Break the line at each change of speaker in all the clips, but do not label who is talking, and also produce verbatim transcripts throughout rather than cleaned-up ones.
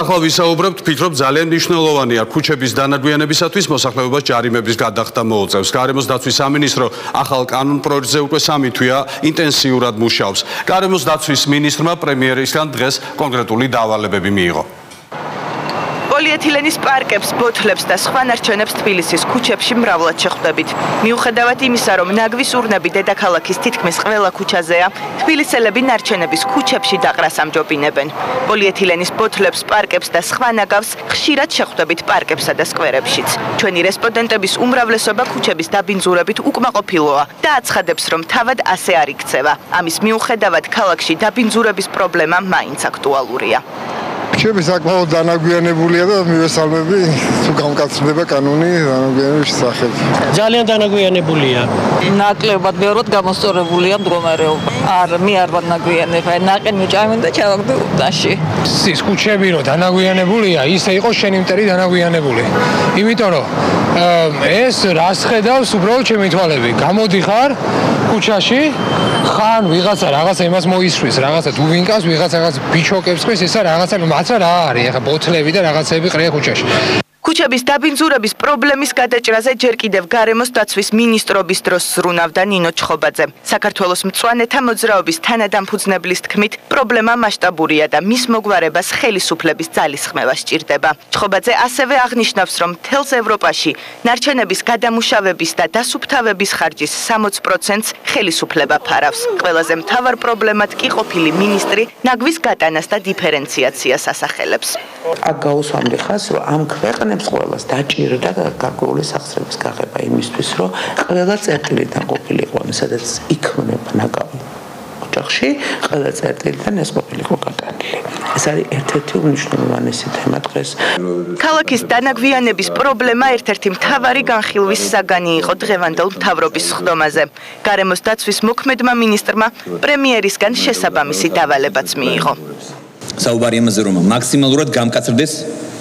ახლა ვისაუბრებთ, ვფიქრობ, ძალიან მნიშვნელოვანია ქუჩების დანაგვიანებისათვის მოსახლეობას ჯარიმების გადახდა მოუწევს. გარემოს დაცვის სამინისტრო ახალ კანონპროექტზე უკვე სამი თვეა ინტენსიურად მუშაობს. გარემოს დაცვის მინისტრმა პრემიერისგან დღეს კონკრეტული დავალებები მიიღო.
პოლიეთილენის პარკებს, ბოთლებს და სხვა ნარჩენებს თბილისის ქუჩებში მრავლად შეხვდებით. მიუხედავად იმისა, რომ ნაგვის ურნები დედაქალაქის თითქმის ყველა ქუჩაზეა, თბილისელები ნარჩენების ქუჩებში დაყრას ამჯობინებენ. პოლიეთილენის ბოთლებს, პარკებს და სხვა ნაგავს ხშირად შეხვდებით პარკებსა და სკვერებშიც. ჩვენი რესპონდენტების უმრავლესობა ქუჩების დაბინძურებით უკმაყოფილოა და აცხადებს, რომ თავად ასე არ იქცევა. ამის მიუხედავად ქალაქში დაბინძურების პრობლემა მაინც აქტუალურია.
ქუჩები საკმაოდ დანაგვიანებულია და მივესალმები თუ გამკაცრდება კანონი დანაგვიანების შესახებ.
ძალიან დანაგვიანებულია.
ნაკლებად მეორად გამოსწორებულია მდგომარეობა. არ მე არ ვანაგვიანებ, ნაყინი ჭამენ და ჩავაგდო დაში.
ის ქუჩები რო დანაგვიანებულია, ისე იყო შენი მტერი დანაგვიანებული. იმიტომ რომ ეს რას ხედავს უბრალოდ ჩემი თვალები. გამოდიხარ ქუჩაში, ხან ვიღაცა რაღაცა იმას მოისვრის, რაღაცა დუვინკას, ვიღაცა რაღაც ბიჩოკებს ყრის, ესა რაღაცა მაცა რა არის, ახლა ბოთლები და რაღაცები ყრია ქუჩაში.
ქუჩების დაბინძურების პრობლემის გადაჭრაზე ჯერ კიდევ გარემოს დაცვის მინისტრობის დროს ზრუნავდა ნინო ჩხობაძე. საქართველოს მწვანეთა მოძრაობის თანადამფუძნებლის თქმით, პრობლემა მასშტაბურია და მის მოგვარებას ხელისუფლების ძალისხმევა სჭირდება. ჩხობაძე ასევე აღნიშნავს, რომ მთელს ევროპაში ნარჩენების გადამუშავების და დასუფთავების ხარჯის სამოც პროცენტს ხელისუფლება ფარავს. ყველაზე მთავარ პრობლემად კი ყოფილი მინისტრი ნაგვის გატანას და დიფერენციაციას ასახელებს.
აქ გაუსვამდი ხაზს, რომ ამ ქვეყნებს ყველას დაჭირდა გარკვეული სახსრების გაღება იმისთვის, რომ ყველა წერტილიდან ყოფილიყო, სადაც იქმნება ნაკავი ოჯახში, ყველა წერტილიდან ეს ყოფილიყო გატანილი. ეს არის ერთ-ერთი უმნიშვნელოვანესი თემა დღეს.
ქალაქის დანაგვიანების პრობლემა ერთ-ერთი მთავარი განხილვის საგანი იყო დღევანდელ მთავრობის სხდომაზე. გარემოს დაცვის მოქმედმა მინისტრმა პრემიერისგან შესაბამისი დავალებაც მიიღო.
საუბარი იმაზე, რომ მაქსიმალურად გამკაცრდეს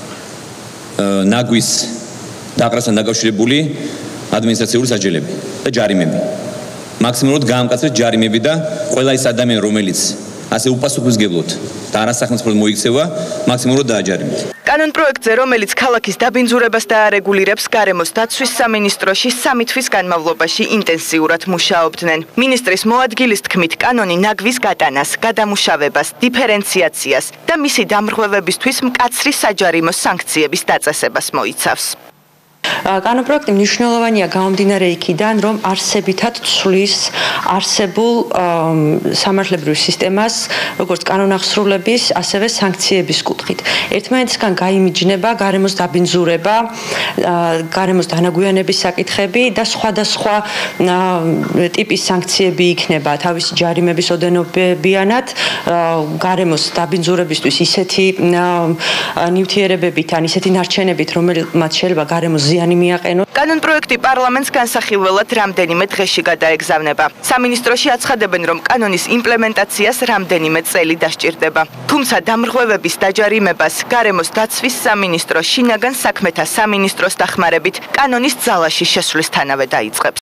ნაგვის დაყრასთან დაკავშირებული ადმინისტრაციული სასჯელები და ჯარიმები. მაქსიმალურად გამკაცრდეს ჯარიმები და ყველა ის ადამიანი, რომელიც ასე უპასუხისმგებლოდ და არასახმელთაოდ მოიქცევა, მაქსიმალურად დააჯარიმეთ.
კანონპროექტზე, რომელიც ქალაქის დაბინძურებას დაარეგულირებს, გარემოს დაცვის სამინისტროში სამი თვის განმავლობაში ინტენსიურად მუშაობდნენ. მინისტრის მოადგილის თქმით, კანონი ნაგვის გატანას, გადამუშავებას, დიფერენციაციას და მისი დამრღვევებისთვის მკაცრი საჯარიმო სანქციების დაწესებას მოიცავს.
კანონპროექტი მნიშვნელოვანია გამომდინარე იქიდან, რომ არსებითად ცვლის არსებულ სამართლებრივ სისტემას, როგორც კანონახსრულების, ასევე სანქციების კუთხით. ერთმანეთისგან გაიმიჯნება გარემოს დაბინძურება, გარემოს დანაგვიანების საკითხები და სხვადასხვა ტიპის სანქციები იქნება თავისი ჯარიმების ოდენობებიანად, გარემოს დაბინძურებისთვის ისეთი ნივთიერებებით ან ისეთი ნარჩენებით, რომელმაც შეიძლება გარემოს ზიანი მიაყენოს.
კანონპროექტი პარლამენტს განსახილველად რამდენიმე დღეში გადაეგზავნება. სამინისტროში აცხადებენ, რომ კანონის იმპლემენტაციას რამდენიმე წელი დასჭირდება. თუმცა დამრღვევების დაჯარიმებას გარემოს დაცვის სამინისტრო შინაგან საქმეთა სამინისტროს დახმარებით კანონის ძალაში შესვლისთანავე დაიწყებს.